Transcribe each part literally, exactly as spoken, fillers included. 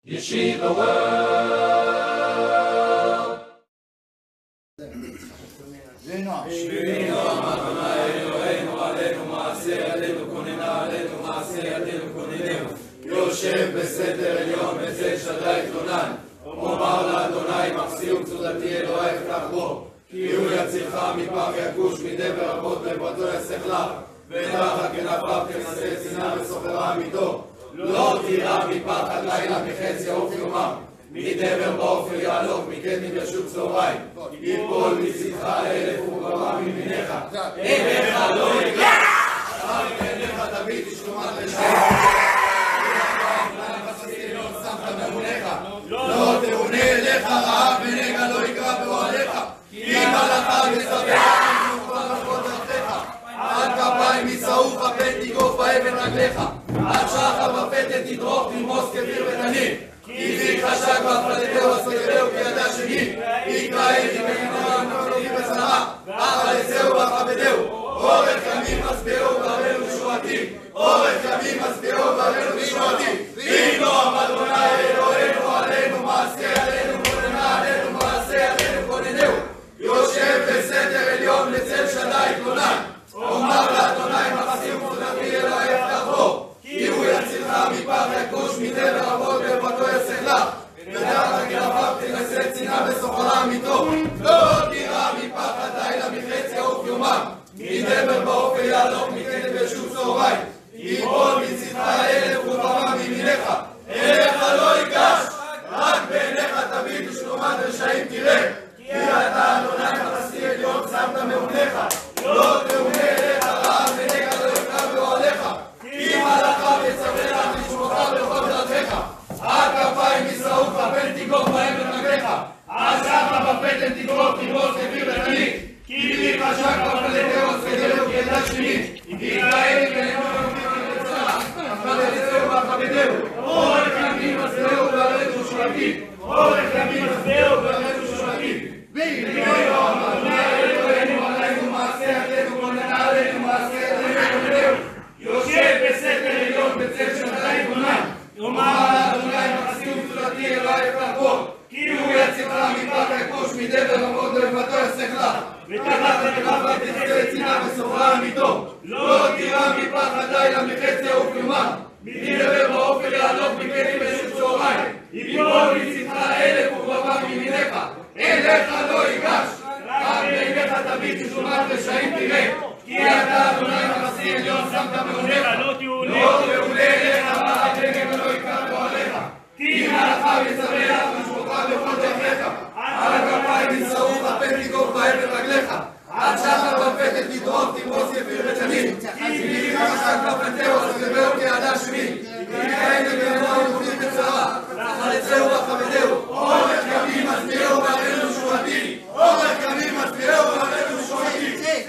Yeshiva World. יושב בסתר עליון בצל שדי תלונן, אומר לאדוני מחסי ומצודתי אלוהי אפתח בו, כי הוא יצילך מפח יקוש מדבר רבות בעברתו יסך לך, ותחת כנפיו תנסה צנעה וסוחרה עמיתו. לא תירא מפחד לילה מחץ יעוף יומם, מדבר באופל יעלוף מקדם ישוב צהריים, יפול מצדך אלף ורבבה מימינך, אליך לא יקח, אחר עיניך תביט תשלומת לשם. לא תאונה אליך רעה ונגע לא יקרא באוהליך, כי אם הלכה יסבך וחובות דרכיך, עד כפיים יצאוך פן תיגוף באבן רגליך, עד שחר בפתת תדרוך תרמוס כביר ותנין, כי זיק חשק והפלטתהו הסגרהו כידע שני, יקרא אלי ונגנוע נפלותי בצרה, אחל יצאו ואכבדהו, אורך ימים מסביעו ועלינו שורתי, אורך ימים מסביעו ועלינו שורתי, וינו אדוני אלוהינו עלינו מעשה עלינו כוננה עלינו מעשה עלינו כוננהו, יושב בסתר עליון בצל שדי תלונן, אומר לאדוני מחסי ומצודתי אלוהי אפתח בו, כי הוא יצילך מפח יקוש מדבר רבות בעברתו יסך לך, ותחת כנפיו תנסה צנעה וסוחרה עמיתו. לא תירא מפחד לילה מחץ יעוף יומם, מדבר באופל יעלוף מקדם ישוב צהריים, יפול מצדך אלף ורבבה מימינך, אליך לא ייגש, רק בעיניך תביט ושלומת רשעים תראה, כי אתה אדוני מחסי עליון שמת מעונך, לא תאונה אליך רעה ונגע לא יקרא באוהליך, כי אם הלכה יצווה לך לשמוך בכל דרכיך, עד כפיים יצאוך פן תיגוף באבן רגליך, עד שחר בפתן תדרוך תרמוס כביר ותנין, כי זיק חשק והפלטתהו הסגרהו כידע שני, יקרא אלי ונגנוע נפלותי בצרה, אחל יצאו ואכבדהו, אורך ימים מסביעו ועלינו שורתי, אורך ימים מסביעו ועלינו שורתי, וינו אדוני אלוהינו עלינו מעשה עלינו כוננה עלינו מעשה עלינו כוננהו, יושב בסתר עליון בצל שדי תלונן, אומר לאדוני מחסי ומצודתי אלוהי אפתח בו, כי הוא יצילך מפח יקוש מדבר רבות בעברתו יסך לך, ותחת כנפיו תנסה צנעה וסוחרה עמיתו. לא תירא מפחד לילה מחץ יעוף יומם, מדבר באופל יעלוף מקדם ישוב צהריים, יפול מצדך אלף ורבבה מימינך, אליך לא ייגש, רק בעיניך תביט ושלומת רשעים תראה, כי אתה אדוני מחסי עליון שמת מעונך, לא תאונה אליך רעה ונגע לא יקרא באוהליך, כי אם הלכה יצווה לך לשמוך בכל דרכיך, על כפיים יצאוך פן תיגוף באבן רגליך, עד שחר בפתת תדרוך תרמוס כביר ותנין, כי זיק חשק והפלטתהו הסגרהו כידע שני, יקרא אלי ונגנוע נפלותי בצרה, אחל יצאו ואכבדהו, אורך ימים מסביעו ועלינו שורתי, אורך ימים מסביעו ועלינו שורתי.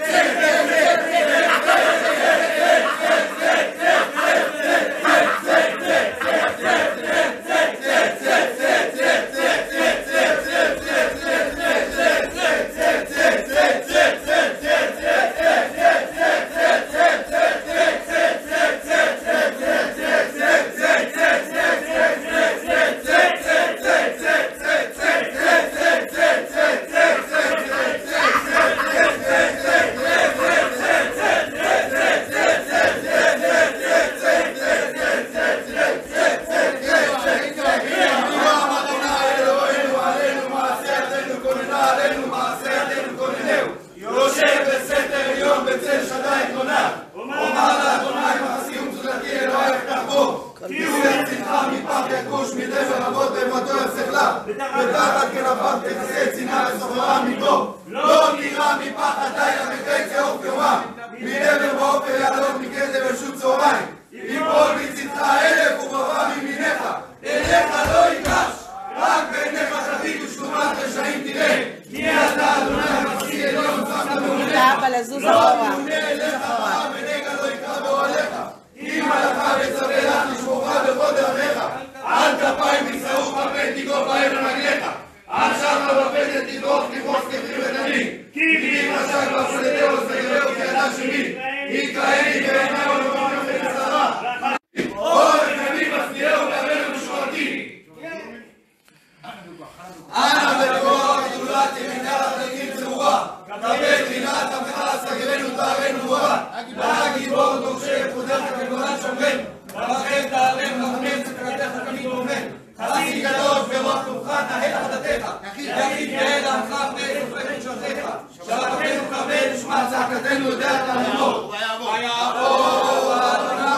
ותחת כנפיו תנסה צנעה וסוחרה עמיתו. לא תירא מפחד לילה מחץ יעוף יומם, מדבר באופל יעלוף מקדם ישוב צהריים, יפול מצדך אלף ורבבה מימינך, אליך לא ייגש, רק בעיניך תביט ושלומת רשעים תראה, כי אתה אדוני מחסי עליון שמת מעונך, לא תאונה אליך רעה ונגע לא יקרא באוהליך, כי אם הלכה יצווה לך לשמוך בכל דרכיך, עד כפיים יצאוך פן תיגוף באבן רגליך, עד שחר בפתת תדרוך תרמוס כביר ותנין, כי זיק חשק והפלטתהו הסגרהו כידע שני, יקרא אלי ונגנוע נפלותי בצרה, אורך ימים מסביעו אנא בכוח גדולת ימינך תקים צרורה, קבל רינת עמך סגרנו תארנו גבוהה, נא גיבור דורשי יחודך כגולת שומרנו, רחם תארם רחמם צדקתך תמיד רומם, חסיד קדוש ברוב טובך נהל עבדתך, יחיד יעל עמך פני סופרי קדושתך, שבתנו קבל נשמע צעקתנו יודע תעמוד, ויעבור אדוני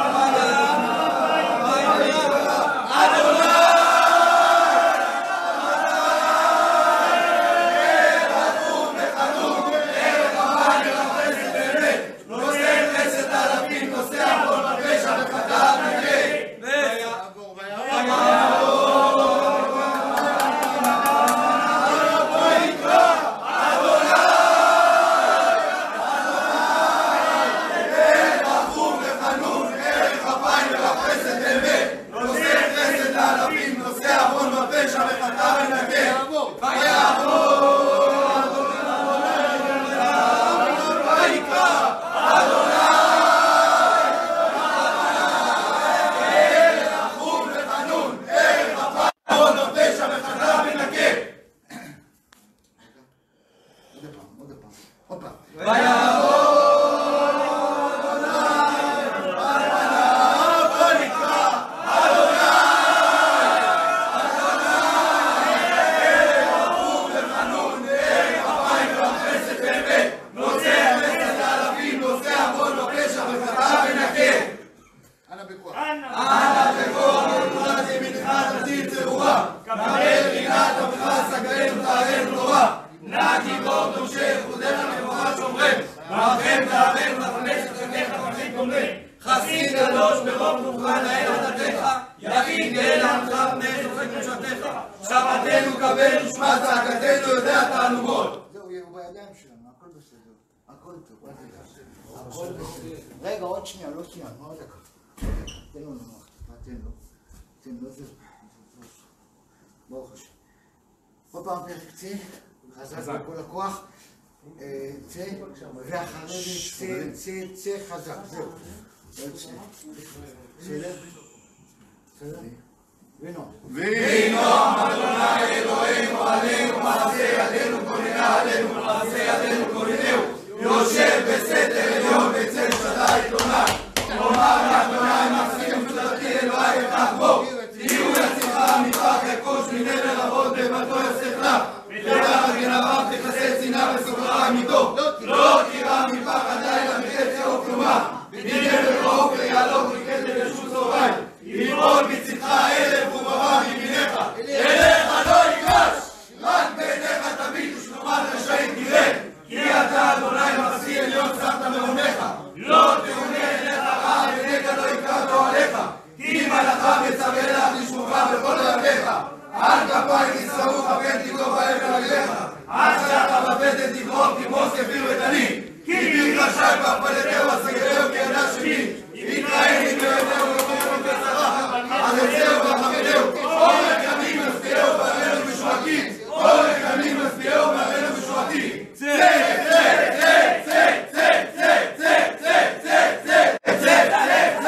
רגע, עוד שנייה, לא שנייה, עוד דקה. תן לו נמוך, תן לו. תן לו, זה... ברוך השם. עוד פעם פרק צא, חזק בכל הכוח. צא, ואחרי זה צא, צא, צא חזק, זהו. עוד שנייה. בסדר? בסדר? וינום. וינום אדוני אלוהינו עלינו מעשה ידינו כוננה עלינו מעשה ידינו כוננהו יושב בסתר עליון בצל שדי עיתונאי תאמר אדוני מחזיק מצודתי אלוהי אבטח בו תהיו יצירך מפח יקוש מנבל רבות בבתו יוסף לך ותחת גנביו תכסה צנעה וסוגרה עמיתו לא תירא מפח הלילה מחצי כלומר ונבל רעוף ויעלוק לקטל רשות צהריים יפול מצדך אלף ובבא מימינך אליך לא ייגש רק בעיניך תביט ושלומת רשעים תראה כי אתה אדוני מחסי עליון שמת מעונך לא תאונה עיניך רע ועיניך לא יקרא גואלך כי מלאכה מצווה לך לשמוך בכל ידיך על כפיים ישרוך פן תגדוף אבן רגליך עד שאתה בבטן תברוך כמו ספיר ותנין כי בגרשי בהפלתהו הסגרהו כי ידע שני יתראיני ביודעו ובמקום בצרה אז אצלהו וחמדהו אורך ימים מסביעהו ואבנו בשועתי אורך ימים מסביעהו ואבנו בשועתי צא צא צא צא צא צא צא צא צא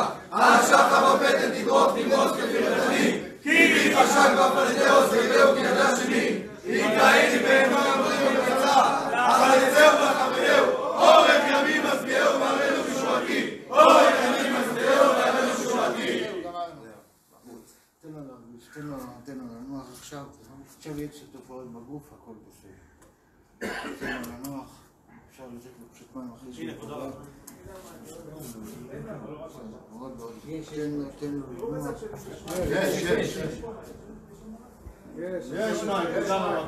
השחר בפתן תדרוך תמרוס כפרתני, כי תתחשק בפלטאוס רגלהו כנדע שני, יקראיני באמון אמרים ובקצה, החלצהו וחברהו, אורך ימים משביעהו ועמנו בשועתי, אורך ימים משביעהו ועמנו בשועתי. תן לו להרגיש, תן לו, תן לו לנוח עכשיו, עכשיו יש תופעות בגוף, הכל בסדר. תן לו לנוח, אפשר לתת לו פשוט מים אחרי שהוא תודה. תן לו, תן לו לנוח. יש, יש. יש מים, תודה רבה.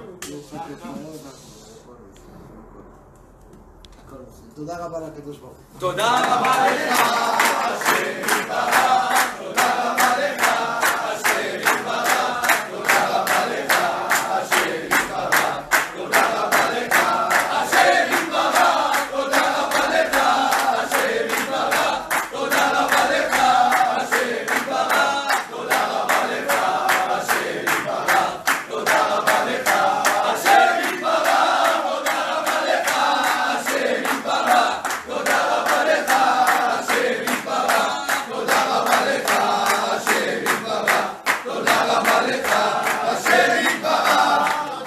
תודה רבה לקדוש ברוך הוא. תודה רבה לך, השם יתברך, תודה רבה לך, השם יתברך, תודה רבה לך, השם יתברך, תודה רבה לך, השם יתברך, תודה רבה לך, השם יתברך, תודה רבה לך, השם יתברך, תודה רבה לך, השם יתברך, תודה רבה לך, השם יתברך, תודה רבה לך, השם יתברך, תודה רבה לך, השם יתברך, תודה רבה לך, השם יתברך, תודה רבה לך, השם יתברך,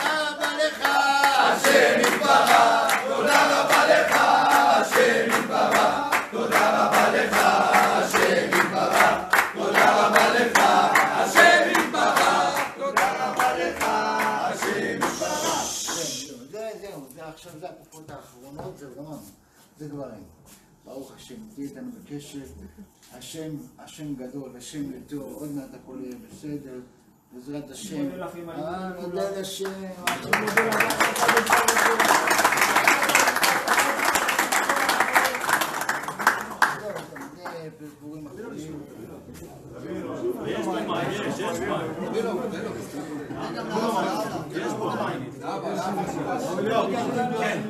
תודה רבה לך, השם יתברך, תודה רבה לך, השם יתברך, תודה רבה לך, השם יתברך, תודה רבה לך, השם יתברך. זה, זהו, זה עכשיו, זה התקופות האחרונות, זהו, גמרנו. זה גברים. ברוך השם, תהיה איתנו בקשר. השם, השם גדול, השם לטוב, עוד מעט הכל יהיה בסדר. בעזרת השם. אה, נודה לשם. פרפורים אחרים. יש פה מים, יש, יש מים. יש פה מים. כן.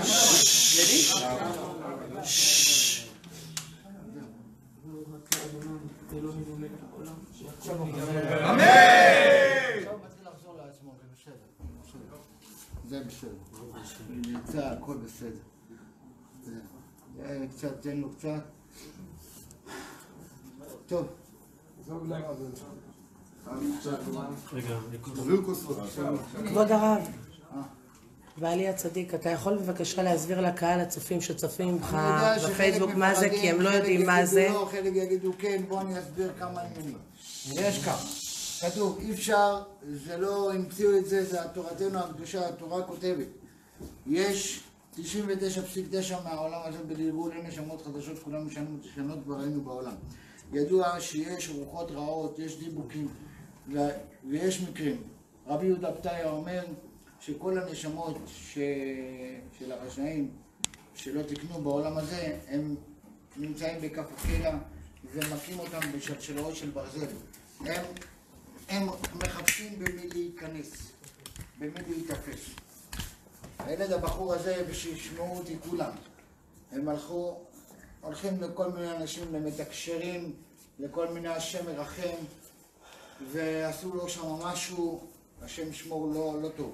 אמן! עכשיו מתחיל לחזור לעצמו, זה בסדר. זה בסדר. נמצא, הכל בסדר. קצת, תן לו קצת. טוב. כבוד הרב, בעלי הצדיק, אתה יכול בבקשה להסביר לקהל הצופים שצופים לך בפייסבוק מה זה, כי הם לא יודעים מה זה. חלק יגידו כן, בוא אני אסביר כמה עניינים. יש כמה. כתוב, אי אפשר, זה לא המציאו את זה, זה תורתנו הקדושה, התורה כותבת. יש תשעים ותשע נקודה תשע מהעולם הזה בגלגול, אין נשמות חדשות, כולם משנות כבר ראינו בעולם. ידוע שיש רוחות רעות, יש דיבוקים ויש מקרים. רבי יהודה פתיה אומר שכל הנשמות ש... של הרשעים שלא תקנו בעולם הזה, הם נמצאים בכף הקלע ומכים אותם בשלשלאות של ברזל. הם, הם מחפשים במי להיכנס, במי להתאפס. הילד הבחור הזה, ושישמעו אותי כולם, הם הלכו, הולכים לכל מיני אנשים, למתקשרים, לכל מיני השם מרחם, ועשו לו שם משהו, השם שמור לא, לא טוב.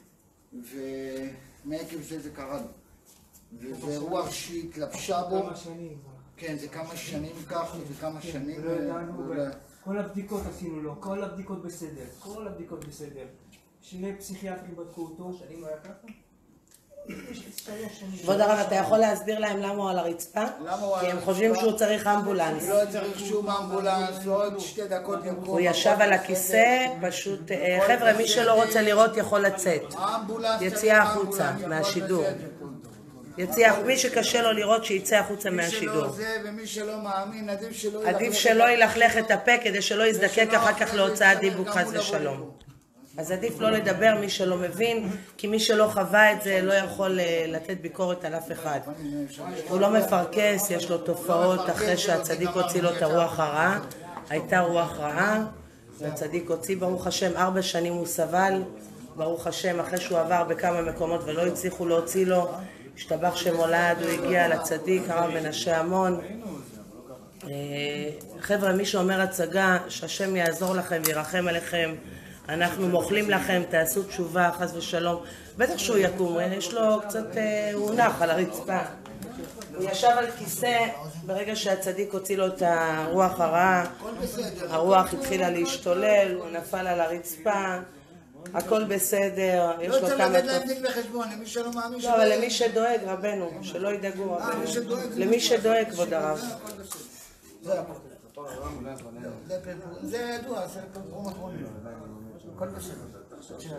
ומעקב זה זה קרה לו. וזה רוח שהתלבשה בו. כמה שנים. כן, זה כמה שנים כך, זה כמה שנים. לא ידענו, כל הבדיקות עשינו לו, כל הבדיקות בסדר, כל הבדיקות בסדר. שני פסיכיאטרים בדקו אותו. שנים היה ככה? כבוד הרב, אתה יכול להסביר להם למה הוא על הרצפה? כי הם חושבים שהוא צריך אמבולנס. לא צריך שום אמבולנס, עוד שתי דקות יקום. הוא ישב על הכיסא, פשוט, חבר'ה, מי שלא רוצה לראות יכול לצאת. יציאה החוצה מהשידור. יציאה, מי שקשה לו לראות שיצא החוצה מהשידור. מי שלא זה ומי שלא מאמין, עדיף שלא ילכלך. עדיף שלא ילכלך את הפה כדי שלא יזדקק אחר כך להוצאת דיבוק חס ושלום. אז עדיף לא לדבר מי שלא מבין, כי מי שלא חווה את זה לא יכול לתת ביקורת על אף אחד. הוא לא מפרקס, יש לו תופעות אחרי שהצדיק הוציא לו את הרוח הרעה. הייתה רוח רעה, והצדיק הוציא, ברוך השם, ארבע שנים הוא סבל, ברוך השם, אחרי שהוא עבר בכמה מקומות ולא הצליחו להוציא לו, השתבח שמולד, הוא הגיע לצדיק, הרב מנשה המון. חבר'ה, מי שאומר הצגה, שהשם יעזור לכם וירחם עליכם, אנחנו מוכלים לכם, תעשו תשובה, חס ושלום. בטח שהוא יקום, יש לו קצת, הוא נח על הרצפה. הוא ישב על כיסא, ברגע שהצדיק הוציא לו את הרוח הרעה, הרוח התחילה להשתולל, הוא נפל על הרצפה, הכל בסדר, יש לו כמה... לא צריך לתת להם דין וחשבון, למי שלא מאמין... לא, אבל למי שדואג, רבנו, שלא ידאגו רבנו. למי שדואג, כבוד הרב. זה הכל. זה ידוע, זה פרום אחרונים. הכל בסדר.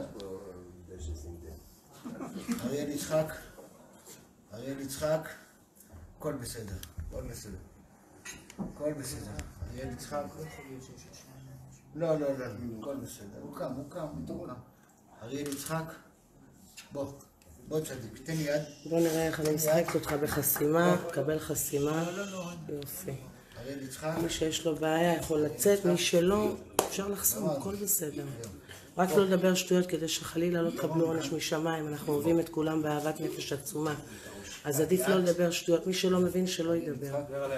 אריאל יצחק, אריאל יצחק, הכל בסדר, הכל בסדר. הכל בסדר. אריאל יצחק. לא, לא, לא, הכל בסדר. הוא קם, הוא קם, הוא קם. אריאל יצחק, בוא, בוא צדיק, תן יד. בוא נראה איך אני משחקת אותך בחסימה, קבל חסימה. יופי. אריאל יצחק. מי שיש לו בעיה יכול לצאת, מי שלא, אפשר לחסום, הכל בסדר. רק לא לדבר שטויות כדי שחלילה לא תקבלו עונש משמיים, אנחנו אוהבים את כולם באהבת נפש עצומה. אז עדיף לא לדבר שטויות, מי שלא מבין שלא ידבר.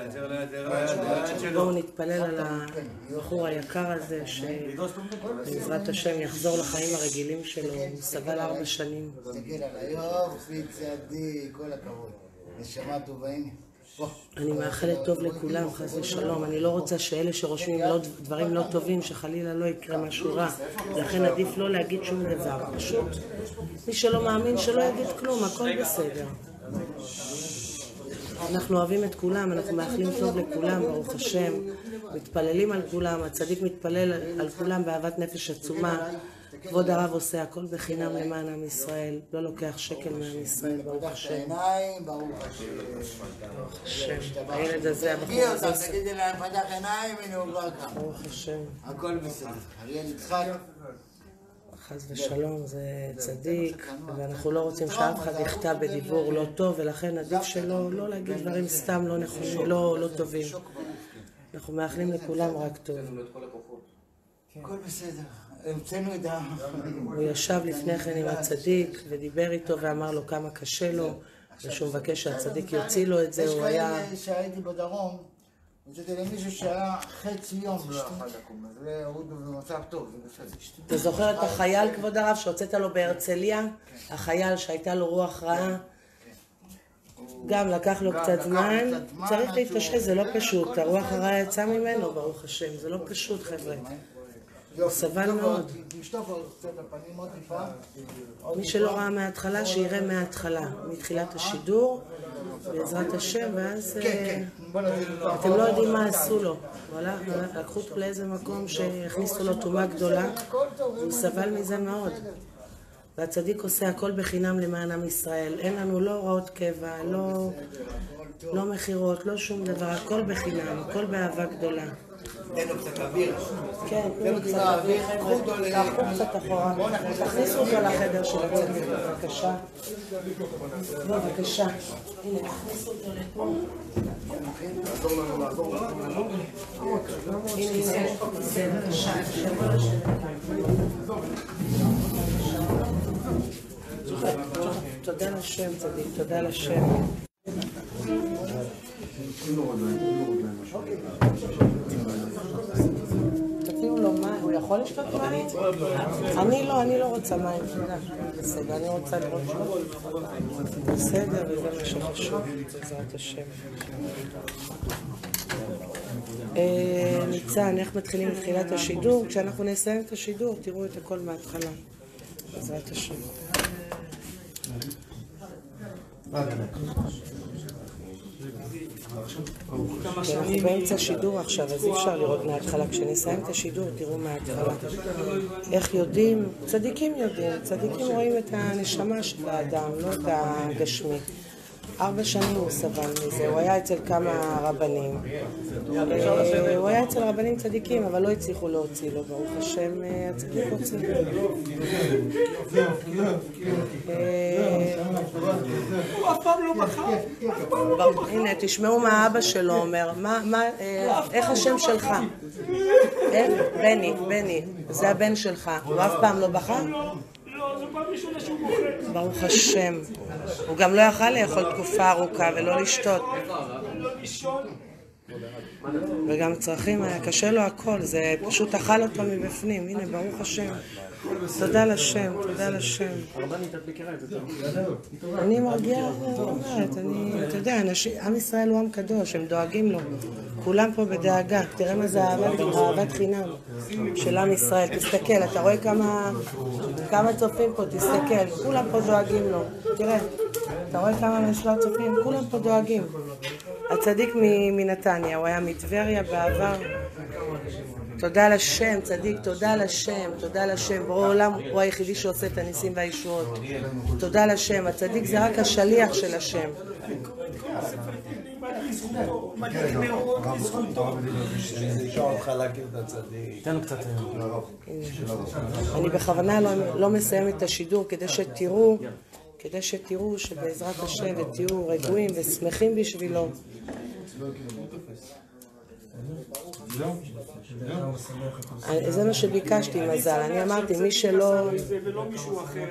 בואו נתפלל על הבחור היקר הזה, שבעזרת השם יחזור לחיים הרגילים שלו, הוא סבל ארבע שנים. תסתכל על היופי צדיק, כל הכבוד. נשמה טובה, הנה. אני מאחלת טוב לכולם, חס ושלום. אני לא רוצה שאלה שרושמים דברים לא טובים, שחלילה לא יקרה משהו רע. לכן עדיף לא להגיד שום דבר. פשוט, מי שלא מאמין שלא יגיד כלום, הכל בסדר. אנחנו אוהבים את כולם, אנחנו מאחלים טוב לכולם, ברוך השם. מתפללים על כולם, הצדיק מתפלל על כולם באהבת נפש עצומה. כבוד הרב עושה הכל בחינם למען עם ישראל, לא לוקח שקל מעם ישראל, ברוך השם. ברוך השם. הילד הזה, הבחור הזה. תגידי להם, פתח עיניים, הנה הוא כבר כאן. ברוך השם. הכל בסדר. אריאל יצחק. חס ושלום, זה צדיק, ואנחנו לא רוצים שאף אחד יכתב בדיבור לא טוב, ולכן עדיף שלא לא להגיד דברים סתם לא נכונים, לא טובים. אנחנו מאחלים לכולם רק טוב. הכל בסדר. המצאנו את ה... הוא ישב לפני כן עם הצדיק ודיבר איתו ואמר לו כמה קשה לו, ושהוא מבקש שהצדיק יוציא לו את זה, הוא היה... יש כאלה שהייתי בדרום, הוצאתי למישהו שהיה חצי יום, לא יכול לקום, אז הוא במצב טוב, זה בסדר. אתה זוכר את החייל, כבוד הרב, שהוצאת לו בהרצליה? החייל שהייתה לו רוח רעה? גם לקח לו קצת זמן, צריך להתקשר, זה לא פשוט, הרוח הרעה יצא ממנו, ברוך השם, זה לא פשוט חבר'ה. הוא סבל מאוד. מי שלא ראה מההתחלה, שיראה מההתחלה, מתחילת השידור, בעזרת השם, ואז אתם לא יודעים מה עשו לו. לקחו אותו לאיזה מקום שהכניסו לו תרומה גדולה, והוא סבל מזה מאוד. והצדיק עושה הכל בחינם למען עם ישראל. אין לנו לא הוראות קבע, לא מחירות, לא שום דבר, הכל בחינם, הכל באהבה גדולה. תן לו קצת אוויר. כן, תן לו קצת אוויר. תחכו קצת אחורה. תכניסו אותו לחדר של הצדיק, בבקשה. בבקשה. הנה, תכניסו אותו לפה. לעזור לנו, לעזור לנו. הנה, הנה, בבקשה. תודה לשם, צדיק, תודה לשם. תביאו לו מים, הוא יכול לשתות מים? אני לא, אני לא רוצה מים, תודה. בסדר, אני רוצה לראות שם. בסדר, וזה מה שחשוב, בעזרת השם. ניצן, איך מתחילים מתחילת השידור? כשאנחנו נסיים את השידור, תראו את הכל מההתחלה. בעזרת השם. אנחנו באמצע שידור עכשיו, אז אי אפשר לראות מההתחלה. כשנסיים את השידור, תראו מההתחלה. איך יודעים? צדיקים יודעים. צדיקים רואים את הנשמה של האדם, לא את הגשמי. ארבע שנים הוא סבל מזה, הוא היה אצל כמה רבנים. הוא היה אצל רבנים צדיקים, אבל לא הצליחו להוציא לו, ברוך השם, הצדיק הוציא. הוא אף פעם לא בחר. הנה, תשמעו מה אבא שלו אומר, איך השם שלך? בני, בני, זה הבן שלך, הוא אף פעם לא בחר? לא, זו פעם ראשונה שהוא בוחר. ברוך השם. הוא גם לא יכל לאכול תקופה ארוכה ולא לשתות. לא לישון. וגם צרכים, היה קשה לו הכל, זה פשוט אכל אותו מבפנים, הנה ברוך השם. תודה לשם, תודה לשם. אני מרגיעה ואומרת, אני, אתה יודע, עם ישראל הוא עם קדוש, הם דואגים לו. כולם פה בדאגה, תראה מה זה אהבת חינם של עם ישראל. תסתכל, אתה רואה כמה, כמה צופים פה, תסתכל, כולם פה דואגים לו. תראה, אתה רואה כמה משלב צופים, כולם פה דואגים. הצדיק מנתניה, הוא היה מטבריה בעבר. תודה לשם, צדיק, תודה לשם, תודה לשם. ברור עולם הוא היחידי שעושה את הניסים והישועות. תודה לשם, הצדיק זה רק השליח של השם. אני בכוונה לא מסיים את השידור כדי שתראו, כדי שתראו שבעזרת השם ותהיו רגועים ושמחים בשבילו. זה מה שביקשתי, מזל. אני אמרתי, מי שלא... זה ולא מישהו אחר.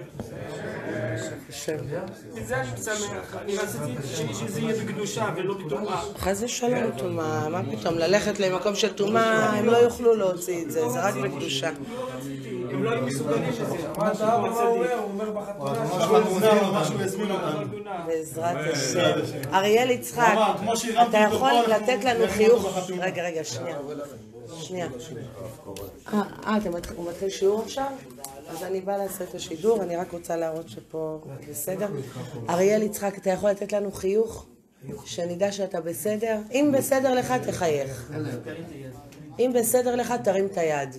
זה אני שמח. אני רציתי שזה יהיה בקדושה ולא בטומאה. חס ושלום טומאה, מה פתאום? ללכת למקום של טומאה, הם לא יוכלו להוציא את זה, זה רק בקדושה. הם לא היו מסוגלים לזה. מה אתה אומר? הוא אומר בחתונה. בעזרת השם. אריאל יצחק, אתה יכול לתת לנו חיוך... רגע, רגע, שנייה. שנייה. אה, הוא מתחיל שיעור עכשיו? אז אני באה לעשות את השידור, אני רק רוצה להראות שפה בסדר. אריאל יצחק, אתה יכול לתת לנו חיוך? שנדע שאתה בסדר? אם בסדר לך, תחייך. אם בסדר לך, תרים את היד.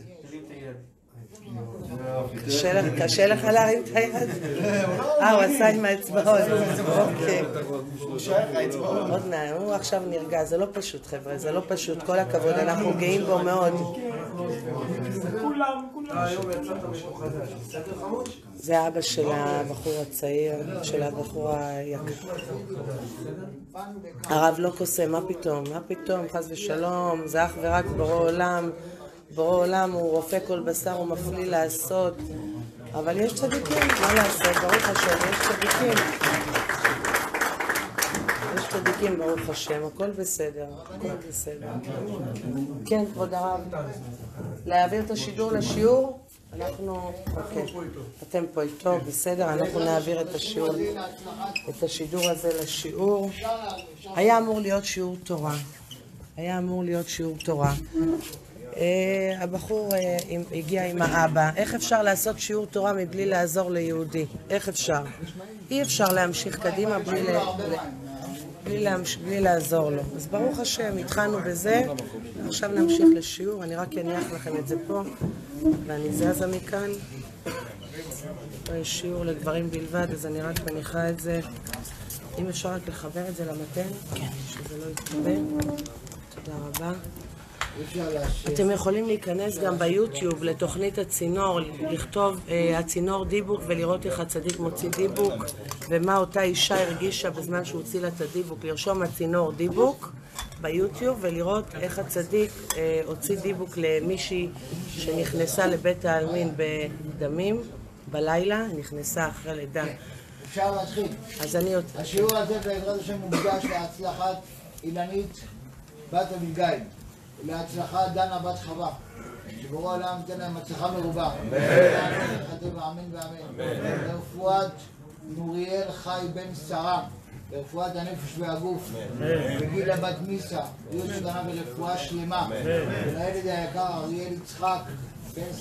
קשה לך להרים את היד? אה, הוא עשה עם האצבעות. אוקיי. עוד מעט, הוא עכשיו נרגע, זה לא פשוט חבר'ה, זה לא פשוט, כל הכבוד, אנחנו גאים בו מאוד. כולם, כולם. זה אבא של הבחור הצעיר, של הבחור היקר. הרב לא קוסם, מה פתאום? מה פתאום? חס ושלום, זה אך ורק בורא עולם. בורא עולם הוא רופא כל בשר, הוא מפליא לעשות. אבל יש צדיקים, מה לעשות? ברוך השם, יש צדיקים. יש צדיקים, ברוך השם, הכל בסדר, הכל בסדר. כן, כבוד הרב. להעביר את השידור לשיעור? אנחנו, אוקיי, אתם פה איתו, בסדר, אנחנו נעביר את השיעור, את השידור הזה לשיעור. היה אמור להיות שיעור תורה. היה אמור להיות שיעור תורה. הבחור הגיע עם האבא, איך אפשר לעשות שיעור תורה מבלי לעזור ליהודי? איך אפשר? אי אפשר להמשיך קדימה בלי, ל... בלי, להמש... בלי לעזור לו. אז ברוך השם, התחלנו בזה, עכשיו נמשיך לשיעור, אני רק אניח לכם את זה פה, ואני זזה מכאן. פה יש שיעור לגברים בלבד, אז אני רק מניחה את זה. אם אפשר רק לחבר את זה למתן, כן. שזה לא יתקבל. תודה רבה. אתם יכולים להיכנס גם ביוטיוב לתוכנית הצינור, לכתוב אה, הצינור דיבוק ולראות איך הצדיק מוציא דיבוק ומה אותה אישה הרגישה בזמן שהוא הוציא לה את הדיבוק, לרשום הצינור דיבוק ביוטיוב ולראות איך הצדיק אה, הוציא דיבוק למישהי שנכנסה לבית העלמין בדמים בלילה, נכנסה אחרי לידה. אפשר להתחיל. אז אני... השיעור הזה בעזרת השם מוקדש להצלחת אילנית בת אביגיל. להצלחה דנה בת חווה, שבורא העולם ייתן להם הצלחה מרובה. אמן ואמן. לרפואת נוריאל חי בן שרה, לרפואת הנפש והגוף, וגילה בת מיסה, להיות שתנה ברפואה שלמה. ולילד היקר אריאל יצחק בן